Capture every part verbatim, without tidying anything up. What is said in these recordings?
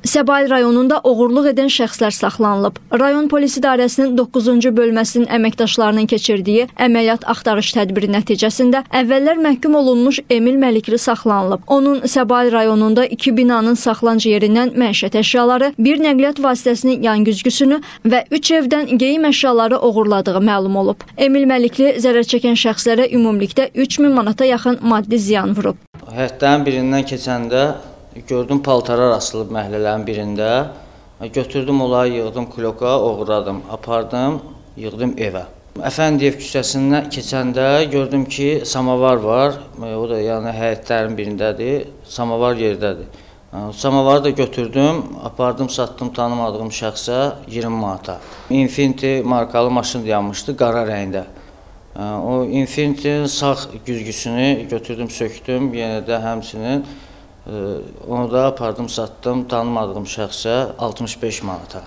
Səbail rayonunda oğurluq edən şəxslər saxlanılıb. Rayon Polis İdarəsinin doqquzuncu bölməsinin əməkdaşlarının keçirdiyi əməliyyat axtarış tədbiri nəticəsində əvvəllər məhkum olunmuş Emil Məlikli saxlanılıb. Onun Səbail rayonunda iki binanın saxlanc yerindən məişət əşyaları, bir nəqliyyat vasitəsinin yan güzgüsünü və üç evdən geyim əşyaları oğurladığı məlum olub. Emil Məlikli zərər çəkən şəxslərə ümumilikdə üç min manata yaxın maddi ziyan vurub. Həyətlərin birindən keçəndə gördüm paltara asılıb məhəllələrin birində. Götürdüm onları, yığdım kloka, oğurladım, apardım, yığdım evə. Əfəndiyev küçəsindən keçəndə gördüm ki, samavar var. O da yəni həyətlərin birindədir, samavar yerdədir. Samavarı da götürdüm, apardım, satdım tanımadığım şəxsə iyirmi manata. Infiniti markalı maşın dayanmışdı, qara rəngdə. O Infinitinin sağ güzgüsünü götürdüm, söktüm, yenə də həmçinin onu da apardım, satdım tanımadığım şəxsə altmış beş manata.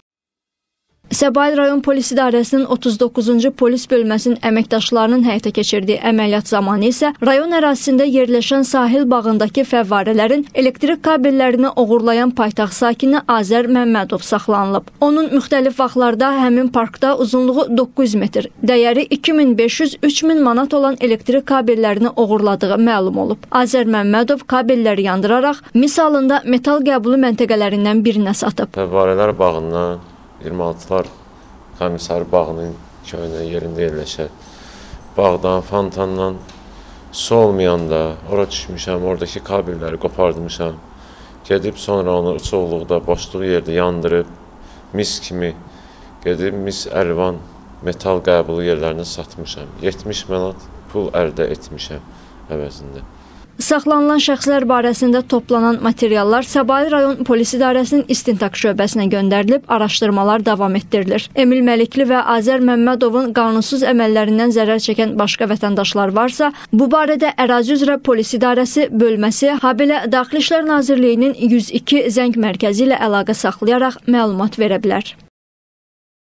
Səbail rayon Polis İdarəsinin otuz doqquzuncu polis bölməsinin əməkdaşlarının həyata keçirdiyi əməliyyat zamanı isə rayon ərazisində yerləşən sahil bağındakı fəvvarələrin elektrik kabellərini oğurlayan paytaxt sakini Azər Məmmədov saxlanılıb. Onun müxtəlif vaxtlarda həmin parkda uzunluğu doqquz metr, dəyəri iki min beş yüz üç min manat olan elektrik kabellərini oğurladığı məlum olub. Azər Məmmədov kabelləri yandıraraq misalında metal qəbulu məntəqələrindən birinə satıb. Fəvvarələr bağından iyirmi altılar Komisar bağının köyünə yerində yerləşər. Bağdan, fontandan su olmayanda ora düşmüşəm, oradakı kabelləri qopardmışam. Gedib sonra onu çoxluqda, boşluq yerdə yandırıb, mis kimi gedib mis əlvan metal qəbulu yerlərinə satmışam. yetmiş manat pul əldə etmişəm əvəzində. Saxlanılan şəxslər barəsində toplanan materiallar Səbail rayon Polis İdarəsinin istintaq şöbəsinə göndərilib, araşdırmalar davam etdirilir. Emil Məlikli və Azər Məmmədovun qanunsuz əməllərindən zərər çəkən başqa vətəndaşlar varsa, bu barədə Ərazi üzrə Polis İdarəsi bölməsi, habelə Daxili İşlər Nazirliyinin yüz iki zəng mərkəzi ilə əlaqə saxlayaraq məlumat verə bilər.